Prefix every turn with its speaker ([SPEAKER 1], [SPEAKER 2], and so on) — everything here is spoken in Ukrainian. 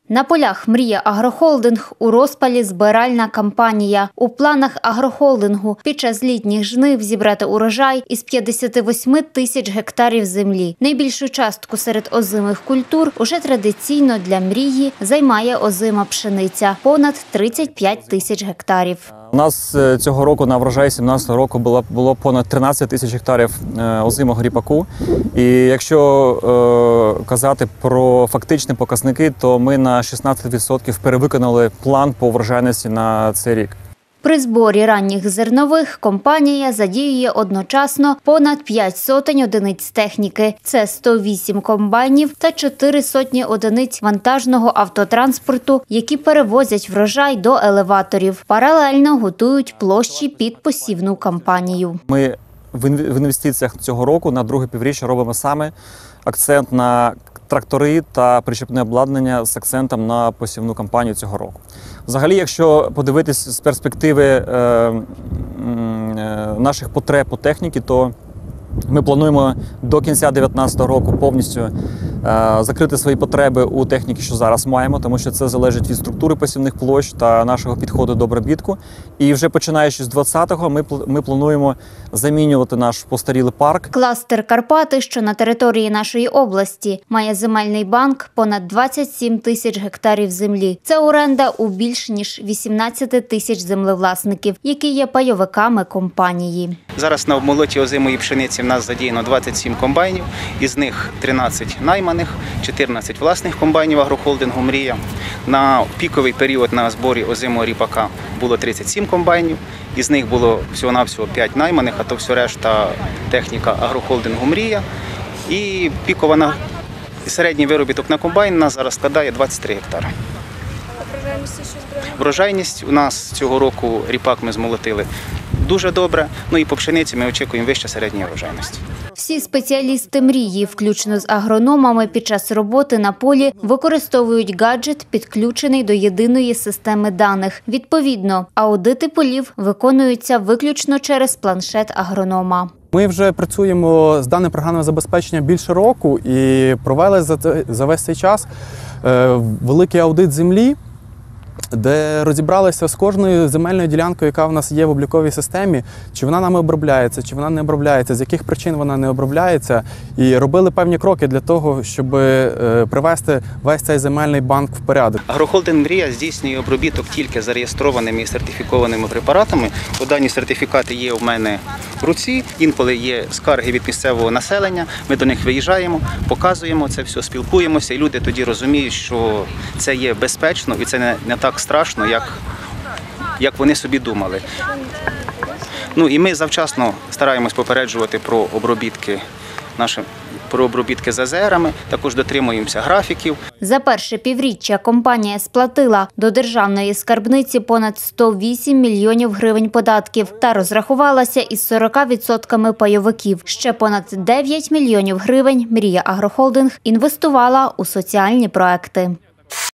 [SPEAKER 1] На полях «Мрія Агрохолдинг» у розпалі збиральна кампанія. У планах агрохолдингу під час літніх жнив зібрати урожай із 58 тисяч гектарів землі. Найбільшу частку серед озимих культур уже традиційно для «Мрії» займає озима пшениця – понад 35 тисяч гектарів.
[SPEAKER 2] У нас цього року на врожай 2017 року було понад 13 тисяч гектарів озимого ріпаку. І якщо казати про фактичні показники, то ми на 16% перевиконали план по врожайності на цей рік.
[SPEAKER 1] При зборі ранніх зернових компанія задіює одночасно понад 5 сотень одиниць техніки. Це 108 комбайнів та 4 сотні одиниць вантажного автотранспорту, які перевозять врожай до елеваторів. Паралельно готують площі під посівну кампанію.
[SPEAKER 2] Ми в інвестиціях цього року на друге півріччя робимо саме акцент на трактори та причепне обладнання з акцентом на посівну кампанію цього року. Взагалі, якщо подивитись з перспективи наших потреб у техніці, то ми плануємо до кінця 2019 року повністю закрити свої потреби у техніці, що зараз маємо, тому що це залежить від структури посівних площ та нашого підходу до обробітку. І вже починаючи з 2020-го ми плануємо замінювати наш постарілий парк.
[SPEAKER 1] Кластер «Карпати», що на території нашої області, має земельний банк понад 27 тисяч гектарів землі. Це оренда у більш ніж 18 тисяч землевласників, які є пайовиками компанії.
[SPEAKER 3] Зараз на обмолоті озимої пшениці в нас задіяно 27 комбайнів, із них 13 найманих, 14 власних комбайнів агрохолдингу «Мрія». На піковий період на зборі озимого ріпака було 37 комбайнів, із них було всього-навсього 5 найманих, а то все решта техніка агрохолдингу «Мрія». І середній виробіток на комбайн у нас зараз складає 23 гектари. Врожайність у нас цього року ріпак ми змолотили дуже добре, ну і по пшениці ми очікуємо вище середньої врожайності.
[SPEAKER 1] Всі спеціалісти «Мрії», включно з агрономами, під час роботи на полі використовують гаджет, підключений до єдиної системи даних. Відповідно, аудити полів виконуються виключно через планшет агронома.
[SPEAKER 4] Ми вже працюємо з даним програмним забезпеченням більше року і провели за весь цей час великий аудит землі, де розібралися з кожною земельною ділянкою, яка в нас є в обліковій системі, чи вона нами обробляється, чи вона не обробляється, з яких причин вона не обробляється, і робили певні кроки для того, щоб привести весь цей земельний банк в порядок.
[SPEAKER 3] Агрохолдинг «Мрія» здійснює обробіток тільки зареєстрованими і сертифікованими препаратами. Дані сертифікати є у мене в руці, інколи є скарги від місцевого населення, ми до них виїжджаємо, показуємо це все, спілкуємося, і люди тоді розуміють, що це є безпечно і це не так страшно, як вони собі думали. Ну і ми завчасно стараємось попереджувати про обробітки з АЗРами, також дотримуємося графіків.
[SPEAKER 1] За перше півріччя компанія сплатила до державної скарбниці понад 108 мільйонів гривень податків та розрахувалася із 40% пайовиків. Ще понад 9 мільйонів гривень «Мрія Агрохолдинг» інвестувала у соціальні проекти.